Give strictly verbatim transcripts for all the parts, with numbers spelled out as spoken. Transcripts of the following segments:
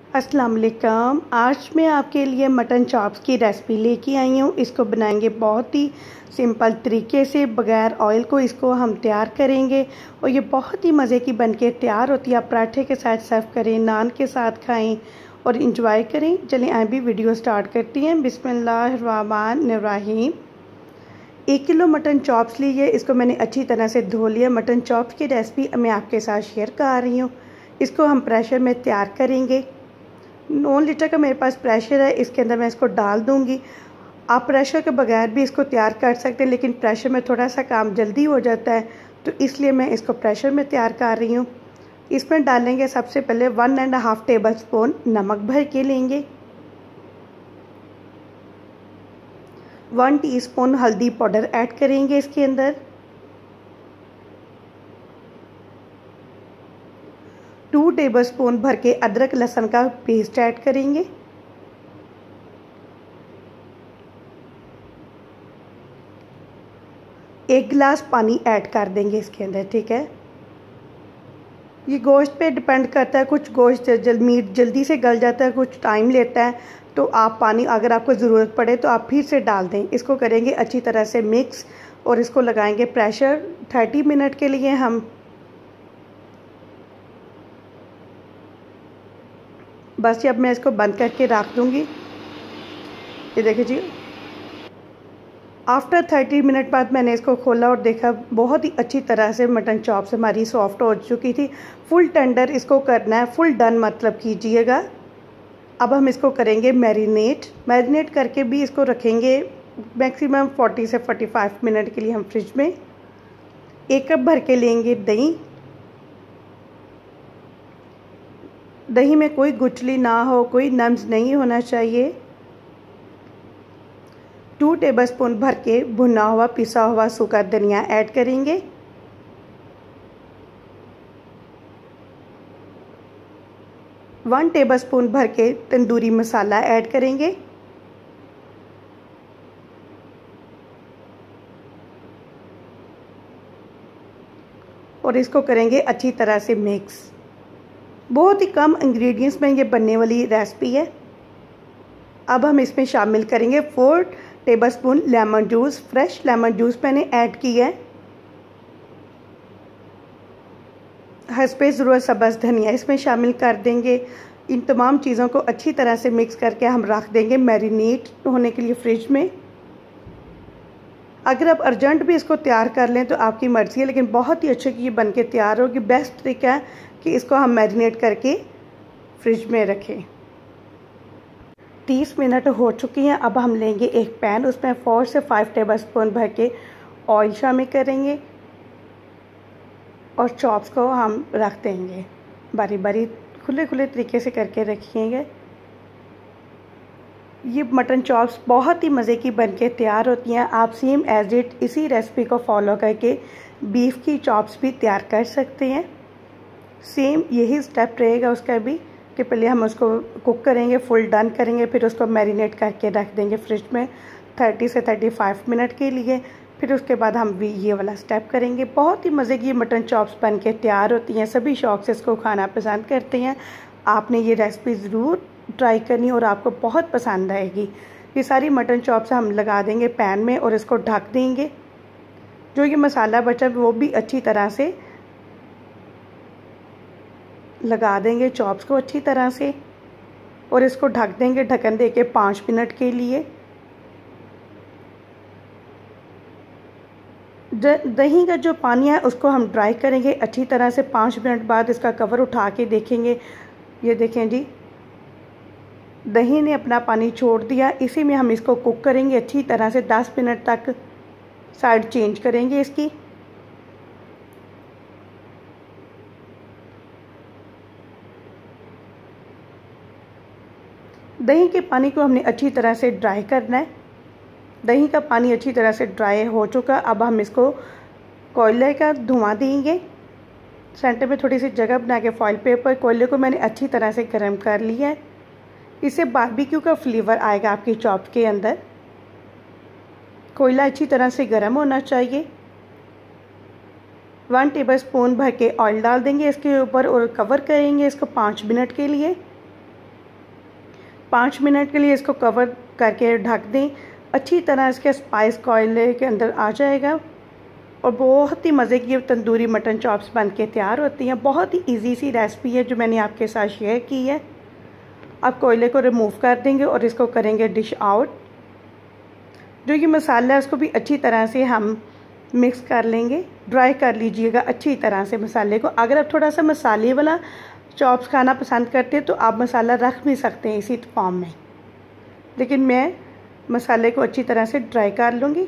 अस्सलाम वालेकुम। आज मैं आपके लिए मटन चॉप्स की रेसिपी लेके आई हूँ। इसको बनाएंगे बहुत ही सिंपल तरीके से, बग़ैर ऑयल को इसको हम तैयार करेंगे और ये बहुत ही मज़े की बनके तैयार होती है। आप पराठे के साथ सर्व करें, नान के साथ खाएं और इंजॉय करें। चलें आज भी वीडियो स्टार्ट करती हैं। बिस्मिल्लाहिर्रहमानिर्रहीम। एक किलो मटन चॉप्स ली है, इसको मैंने अच्छी तरह से धो लिया। मटन चॉप्स की रेसिपी मैं आपके साथ शेयर कर रही हूँ। इसको हम प्रेशर में तैयार करेंगे। नौ लीटर का मेरे पास प्रेशर है, इसके अंदर मैं इसको डाल दूंगी। आप प्रेशर के बगैर भी इसको तैयार कर सकते हैं, लेकिन प्रेशर में थोड़ा सा काम जल्दी हो जाता है, तो इसलिए मैं इसको प्रेशर में तैयार कर रही हूँ। इसमें डालेंगे सबसे पहले one and half table spoon नमक भर के लेंगे। वन टीस्पून हल्दी पाउडर ऐड करेंगे इसके अंदर। टू टेबलस्पून भर के अदरक लहसुन का पेस्ट ऐड करेंगे। एक गिलास पानी ऐड कर देंगे इसके अंदर, ठीक है। ये गोश्त पे डिपेंड करता है, कुछ गोश्त जल मीट जल्दी से गल जाता है, कुछ टाइम लेता है, तो आप पानी अगर आपको ज़रूरत पड़े तो आप फिर से डाल दें। इसको करेंगे अच्छी तरह से मिक्स और इसको लगाएंगे प्रेशर थर्टी मिनट के लिए। हम बस अब मैं इसको बंद करके रख दूँगी। ये देखिए जी, आफ्टर थर्टी मिनट बाद मैंने इसको खोला और देखा बहुत ही अच्छी तरह से मटन चॉप्स हमारी सॉफ्ट हो चुकी थी। फुल टेंडर इसको करना है, फुल डन मतलब कीजिएगा। अब हम इसको करेंगे मैरिनेट। मैरिनेट करके भी इसको रखेंगे मैक्सिमम फोर्टी से फोर्टी फाइव मिनट के लिए हम फ्रिज में। एक कप भर के लेंगे दही। दही में कोई गुठली ना हो, कोई नम्स नहीं होना चाहिए। टू टेबलस्पून भर के भुना हुआ पिसा हुआ सूखा धनिया ऐड करेंगे। वन टेबलस्पून भर के तंदूरी मसाला ऐड करेंगे। और इसको करेंगे अच्छी तरह से मिक्स। बहुत ही कम इंग्रेडिएंट्स में ये बनने वाली रेसिपी है। अब हम इसमें शामिल करेंगे four tablespoon lemon juice. Fresh lemon juice मैंने ऐड किया है। हस्बे ज़रूरत सब्ज़ धनिया इसमें शामिल कर देंगे। इन तमाम चीज़ों को अच्छी तरह से मिक्स करके हम रख देंगे मैरिनेट होने के लिए फ्रिज में। अगर आप अर्जेंट भी इसको तैयार कर लें तो आपकी मर्ज़ी है, लेकिन बहुत ही अच्छे की ये बन के तैयार होगी। बेस्ट तरीका है कि इसको हम मैरिनेट करके फ्रिज में रखें। तीस मिनट हो चुकी हैं। अब हम लेंगे एक पैन, उसमें फोर से फाइव टेबलस्पून भर के ऑयल शामिल करेंगे और चॉप्स को हम रख देंगे। बारी बारी खुले खुले तरीके से करके रखिएगा। ये मटन चॉप्स बहुत ही मज़े की बनके तैयार होती हैं। आप सेम एज इट इसी रेसिपी को फॉलो करके बीफ की चॉप्स भी तैयार कर सकते हैं। सेम यही स्टेप रहेगा उसका भी, कि पहले हम उसको कुक करेंगे, फुल डन करेंगे, फिर उसको मैरिनेट करके रख देंगे फ्रिज में थर्टी से थर्टी फाइव मिनट के लिए। फिर उसके बाद हम भी ये वाला स्टेप करेंगे। बहुत ही मज़े की मटन चॉप्स बन के तैयार होती हैं। सभी शौक़ से इसको खाना पसंद करते हैं। आपने ये रेसिपी ज़रूर ट्राई करनी और आपको बहुत पसंद आएगी। ये सारी मटन चॉप्स हम लगा देंगे पैन में और इसको ढक देंगे। जो ये मसाला बचा वो भी अच्छी तरह से लगा देंगे चॉप्स को अच्छी तरह से और इसको ढक देंगे ढक्कन दे के पाँच मिनट के लिए। दही का जो पानी है उसको हम ड्राई करेंगे अच्छी तरह से। पाँच मिनट बाद इसका कवर उठा के देखेंगे। ये देखें जी, दही ने अपना पानी छोड़ दिया। इसी में हम इसको कुक करेंगे अच्छी तरह से दस मिनट तक। साइड चेंज करेंगे इसकी। दही के पानी को हमने अच्छी तरह से ड्राई करना है। दही का पानी अच्छी तरह से ड्राई हो चुका। अब हम इसको कोयले का धुआं देंगे। सेंटर में थोड़ी सी जगह बना के फॉइल पेपर कोयले को मैंने अच्छी तरह से गर्म कर लिया है। इससे बारबेक्यू का फ्लेवर आएगा आपकी चॉप के अंदर। कोयला अच्छी तरह से गर्म होना चाहिए। वन टेबलस्पून भर के ऑयल डाल देंगे इसके ऊपर और कवर करेंगे इसको पाँच मिनट के लिए। पाँच मिनट के लिए इसको कवर करके ढक दें। अच्छी तरह इसके स्पाइस कोयले के अंदर आ जाएगा और बहुत ही मज़े की तंदूरी मटन चॉप्स बन के तैयार होती हैं। बहुत ही इजी सी रेसिपी है जो मैंने आपके साथ शेयर की है। अब कोयले को रिमूव कर देंगे और इसको करेंगे डिश आउट। जो ये मसाला है उसको भी अच्छी तरह से हम मिक्स कर लेंगे। ड्राई कर लीजिएगा अच्छी तरह से मसाले को। अगर आप थोड़ा सा मसाले वाला चॉप्स खाना पसंद करते हैं तो आप मसाला रख भी सकते हैं इसी फॉर्म में, लेकिन मैं मसाले को अच्छी तरह से ड्राई कर लूँगी।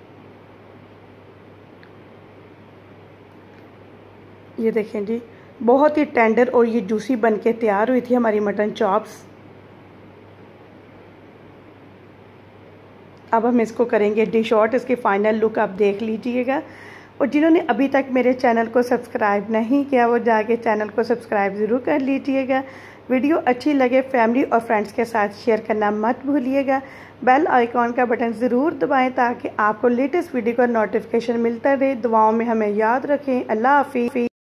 ये देखें जी, बहुत ही टेंडर और ये जूसी बन के तैयार हुई थी हमारी मटन चॉप्स। अब हम इसको करेंगे डिश आउट। इसकी फ़ाइनल लुक आप देख लीजिएगा। और जिन्होंने अभी तक मेरे चैनल को सब्सक्राइब नहीं किया वो जाके चैनल को सब्सक्राइब ज़रूर कर लीजिएगा। वीडियो अच्छी लगे फैमिली और फ्रेंड्स के साथ शेयर करना मत भूलिएगा। बेल आइकॉन का बटन ज़रूर दबाएं ताकि आपको लेटेस्ट वीडियो का नोटिफिकेशन मिलता रहे। दुआओं में हमें याद रखें। अल्लाह हाफिज़।